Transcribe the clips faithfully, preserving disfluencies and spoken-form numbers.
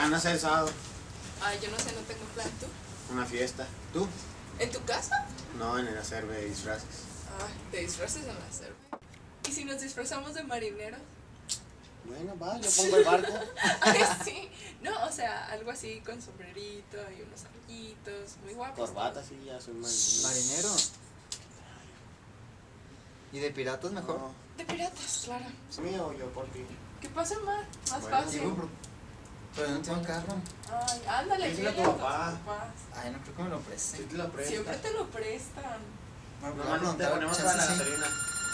van a hacer el sábado? Ay, yo no sé, no tengo plan. ¿Tú? Una fiesta. ¿Tú? ¿En tu casa? No, en el acerve de disfraces. Ay, ¿te disfraces en la selva? ¿Y si nos disfrazamos de marineros? Bueno, va, yo pongo el barco. Ay, sí. No, o sea, algo así con sombrerito y unos anillitos, muy guapos. Corbata, sí, ya soy marinero. Marinero. ¿Y de piratas mejor? No. De piratas, claro. ¿Es mío o yo por ti? ¿Qué pasa, Mar? Más Bueno, fácil. Digo, pero, pero no tengo carro. Ay, ándale, Díselo a tu dile los papá. papás. Ay, no creo que me lo Sí presten. te lo presto. Siempre te lo prestan. Bueno, No, voy a no, te preguntar, ponemos chance para la sí. gasolina.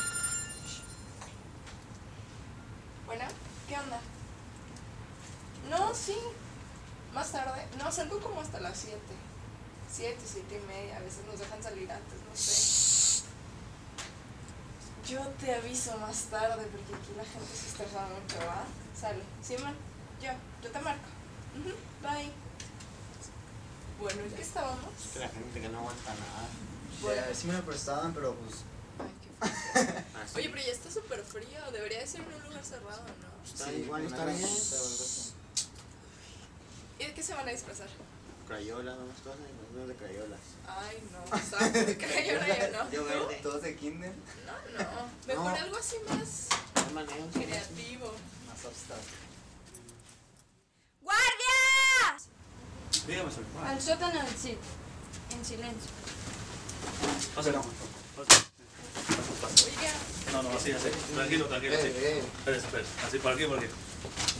Bueno, ¿qué onda? No, sí. Más tarde. No, salgo como hasta las siete. Siete, siete y media. A veces nos dejan salir antes, no sé. Yo te aviso más tarde porque aquí la gente se estresa mucho, ¿va? Sale. Simón, yo, yo te marco. Ujú, bye. Bueno, ¿en qué estábamos? Es que la gente que no aguanta nada. Sí, a ver si me lo prestaban, pero pues... Ay, qué frío. Ah, sí. Oye, pero ya está súper frío. Debería de ser en un lugar cerrado, ¿no? Está sí, igual, una está gran bien. junta o algo así. ¿Y de qué se van a disfrazar? Crayola, ¿no? Todas las de crayolas. Ay, no, ¿sabes? Crayola yo no. Yo ¿Tú? verde. ¿Todos de kinder? No, no. Mejor No. algo así más No manejo. creativo. Más abstracto. ¡Guardias! Dígame, señor. Al sótano del C I D. En silencio. Pásale. Oiga, No, no, así, así. Tranquilo, tranquilo, así. Eh, eh. Espérese, espérese. Así, por aquí, por aquí.